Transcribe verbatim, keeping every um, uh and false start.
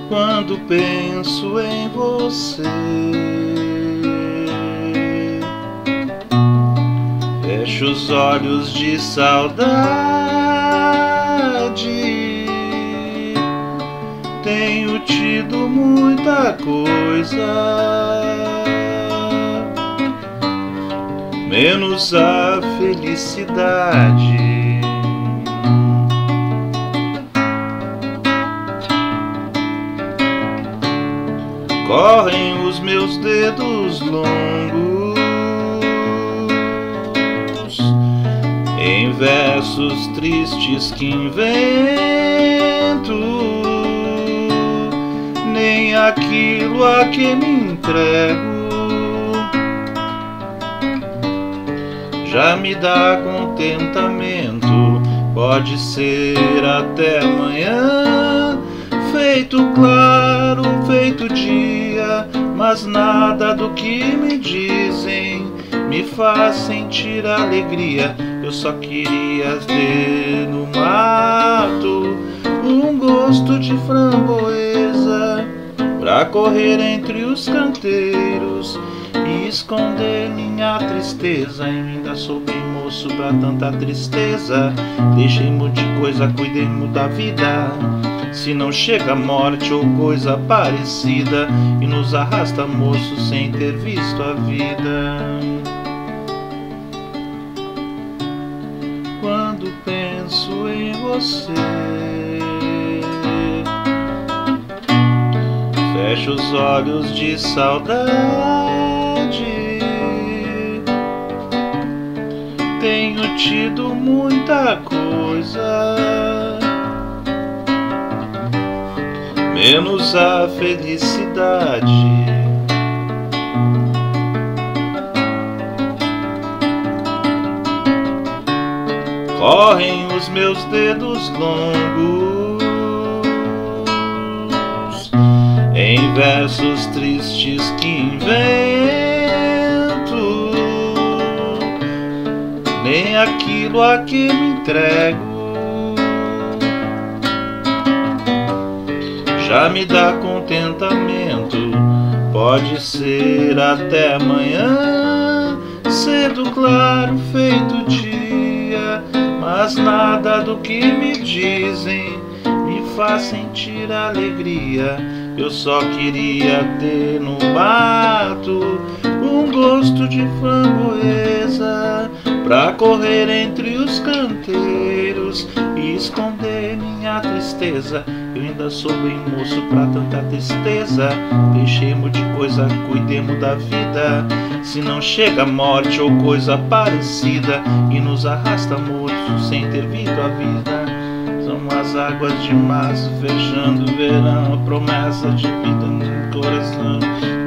quando penso em você. Fecho os olhos de saudade, tenho tido muita coisa, menos a felicidade. Correm os meus dedos longos em versos tristes que invento, nem aquilo a que me entrego já me dá contentamento. Pode ser até amanhã, feito claro, feito dia, mas nada do que me dizem me faz sentir alegria. Eu só queria ter no mato um gosto de framboesa pra correr entre os canteiros e esconder minha tristeza. Ainda sou bem moço pra tanta tristeza. Deixemos de coisa, cuidemos da vida. Se não chega a morte ou coisa parecida e nos arrasta, moço, sem ter visto a vida. Quando penso em você, fecho os olhos de saudade, tenho tido muita coisa, menos a felicidade. Correm os meus dedos longos em versos tristes que invento, nem aquilo a que me entrego já me dá contentamento. Pode ser até amanhã, cedo, claro, feito dia, mas nada do que me dizem me faz sentir alegria. Eu só queria ter no mato um gosto de framboesa pra correr entre os canteiros e esconder minha tristeza. Eu ainda sou bem moço pra tanta tristeza. Deixemos de coisa, cuidemos da vida. Se não chega a morte ou coisa parecida e nos arrasta mortos sem ter visto a vida. São as águas de março fechando o verão, a promessa de vida no coração.